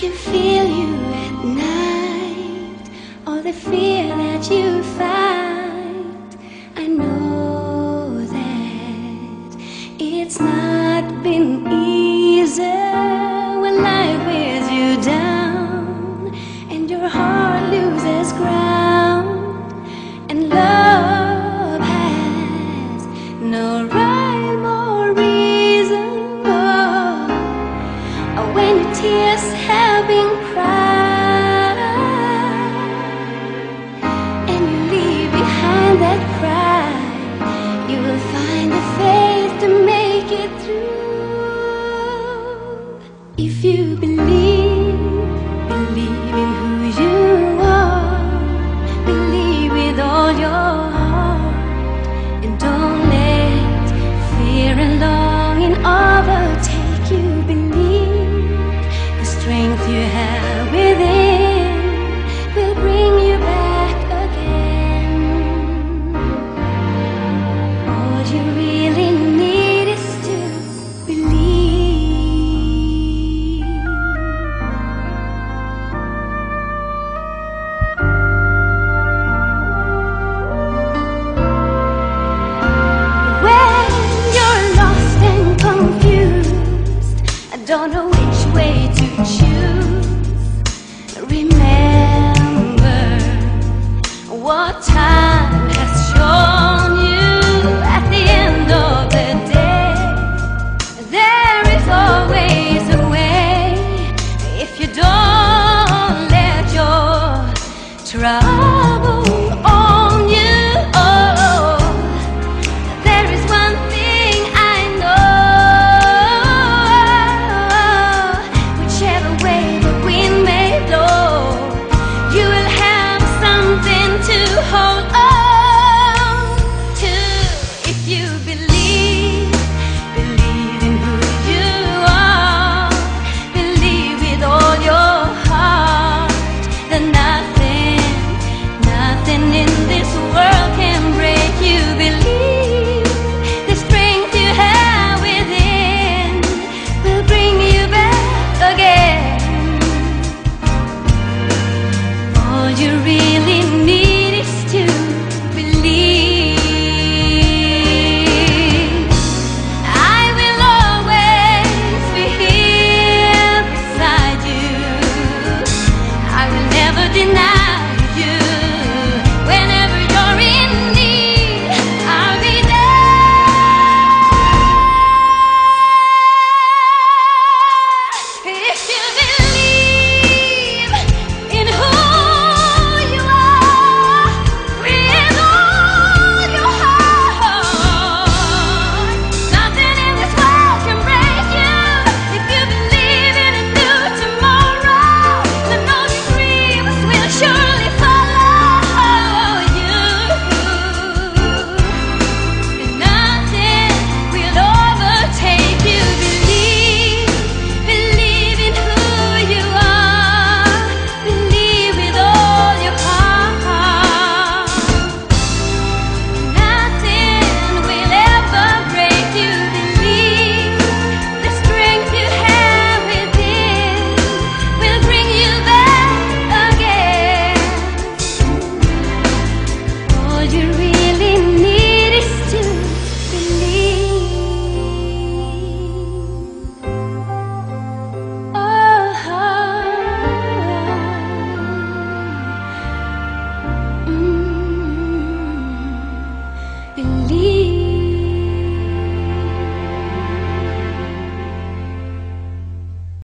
can feel you at night, all the fear that you fight. I know that it's not been easy when life wears you down and your heart loses ground, and love has no rhyme or reason. Oh, when your tears have been cried and you leave behind that cry, you will find the faith to make it through. If you believe in who you are, believe with all your heart, and don't let fear and longing overtake you. Believe the strength you have within will bring you back again. All you really need is to believe. When you're lost and confused, I don't know which way to choose, remember what time has shown you. At the end of the day, there is always a way if you don't let your trouble own you. Oh, there is one thing I know, whichever way the wind may blow, you will have something to hold on to. If you believe in who you are, believe with all your heart that nothing in this world can break you. Believe the strength you have within will bring you back again. All you really need is to believe. I will always be here beside you. I will never deny you. Whenever you're in need, I'll be there. If you believe in who you are with all your heart, nothing in this world can break you. If you believe in a new tomorrow, then all your dreams will surely follow you. And nothing will overtake you. Believe in who you are. Believe with all your heart. Nothing will ever break you. Believe the strength you have within will bring you back again. All you